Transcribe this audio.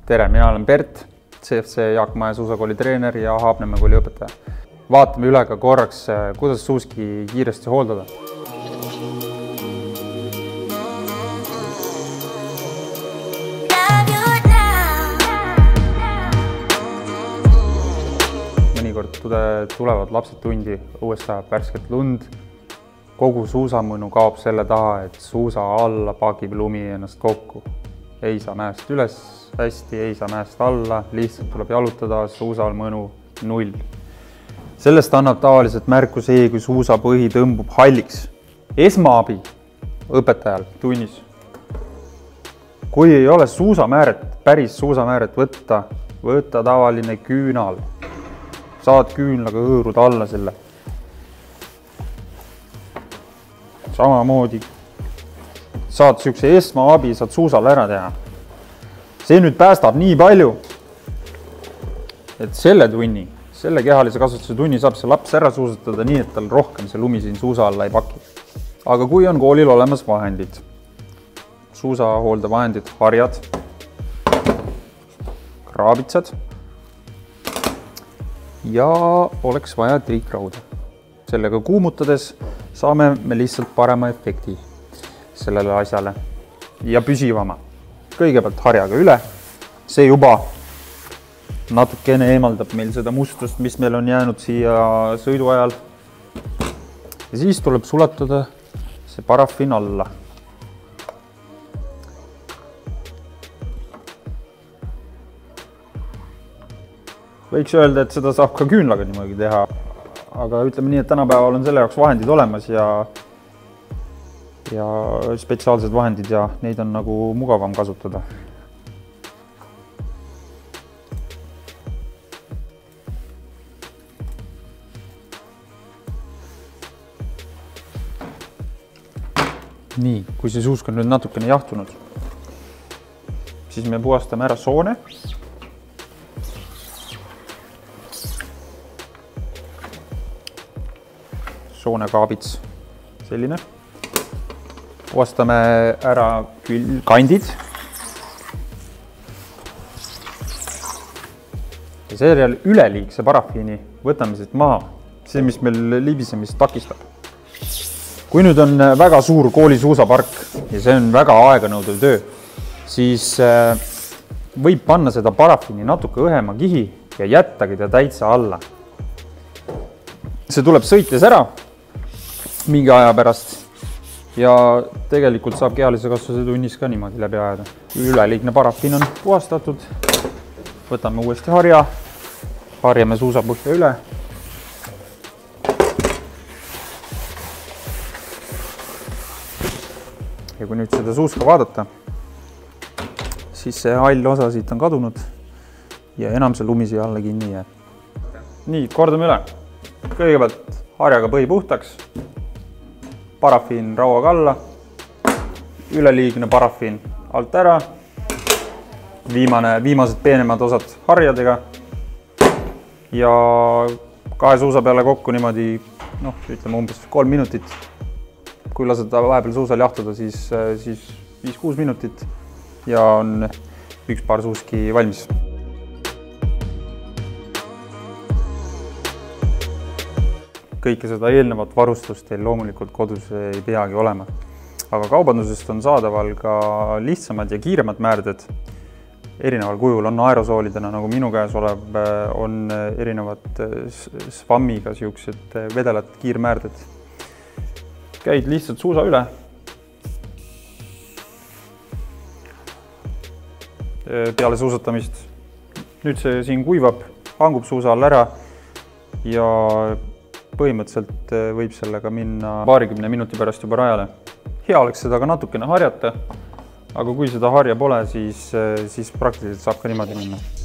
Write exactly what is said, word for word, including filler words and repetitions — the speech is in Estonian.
Tere, mina olen Bert, C F C Jaak Mäe suusakooli treener ja Haapnemäe kooli õpetaja. Vaatame üle ka korraks, kuidas suuski kiiresti hooldada. Mõnikord tulevad lapsed tundi, õues sajab värsket lund. Kogu suusamõnu kaob selle taha, et suusa alla pakib lumi ennast kokku. Ei saa mäest üles hästi, ei saa mäest alla, lihtsalt tuleb jalutada, suusal mõnu null. Sellest annab tavaliselt märku see, kui suusa põhi tõmbub halliks. Esmaabi õpetajal tunnis. Kui ei ole suusamääret, päris suusamääret võtta, võtta tavaline küünal. Saad küünlaga hõõrud alla selle. Samamoodi saad siukse esmaabi, saad suusal ära teha. See nüüd päästab nii palju, et selle tunni, selle kehalise kasvatuse tunni saab see laps ära suusatada nii, et tal rohkem see lumi siin suusa alla ei paki. Aga kui on koolil olemas vahendid, suusahooldevahendid, harjad, kraabitsad ja oleks vaja triikrauda. Sellega kuumutades saame me lihtsalt parema efekti sellele asjale ja püsivama. Kõigepealt harjaga üle, see juba natukene eemaldab meil seda mustust, mis meil on jäänud siia sõidu ajal. Ja siis tuleb sulatada see paraffin alla. Võiks öelda, et seda saab ka küünlaga niimoodi teha, aga ütleme nii, et tänapäeval on selle jaoks vahendid olemas ja ja spetsiaalsed vahendid ja neid on nagu mugavam kasutada. Nii, kui see suusk on nüüd natukene jahtunud, siis me puhastame ära soone. Soonekaabits, selline. Puhastame ära kandid. Ja seejärel üleliigse parafiini võtame siit maha. See, mis meil libisemist takistab. Kui nüüd on väga suur koolisuusapark ja see on väga aeganõudev töö, siis võib panna seda parafiini natuke õhema kihi ja jättagi ta täitsa alla. See tuleb sõites ära mingi aja pärast. Ja tegelikult saab kehalise kasvuse tunnis ka niimoodi läbi ajada. Üleliigne parafiin on puhastatud. Võtame uuesti harja. Harjame suusapõhja üle. Ja kui nüüd seda suuska vaadata, siis see hall osa siit on kadunud ja enam see lumi siia alla kinni ei jää. Nii, kordame üle. Kõigepealt harjaga põhi puhtaks. Parafiin rauaga alla, üleliigne parafiin alt ära, viimane, viimased peenemad osad harjadega ja kahe suusa peale kokku niimoodi, noh, ütleme umbes kolm minutit. Kui lased vahepeal suusal jahtuda, siis, siis viis kuus minutit ja on üks paar suuski valmis. Kõike seda eelnevat varustust teil loomulikult kodus ei peagi olema. Aga kaubandusest on saadaval ka lihtsamad ja kiiremad määrded. Erineval kujul on aerosoolidena, nagu minu käes olev, on erinevad svammiga siuksed vedelad kiirmäärded. Käid lihtsalt suusa üle. Peale suusatamist. Nüüd see siin kuivab, hangub suusa all ära ja põhimõtteliselt võib sellega minna paarikümne minuti pärast juba rajale. Hea oleks seda ka natukene harjata, aga kui seda harja pole, siis, siis praktiliselt saab ka niimoodi minna.